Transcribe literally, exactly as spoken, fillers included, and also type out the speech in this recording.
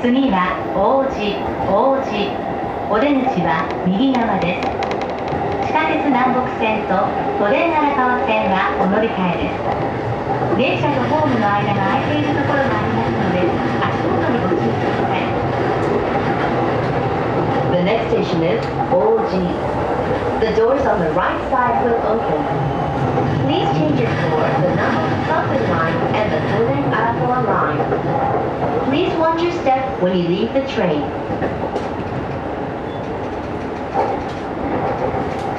次は王子、王子。お出口は右側です。地下鉄南北線と都電荒川線はお乗り換えです。電車とホームの間が空いているところがありますので、足元にご注意ください。The next station is O G. The doors on the right side will open. Please change your floor to the number Sunset Line and the Toden Arakawa Line. Please watch your step when you leave the train.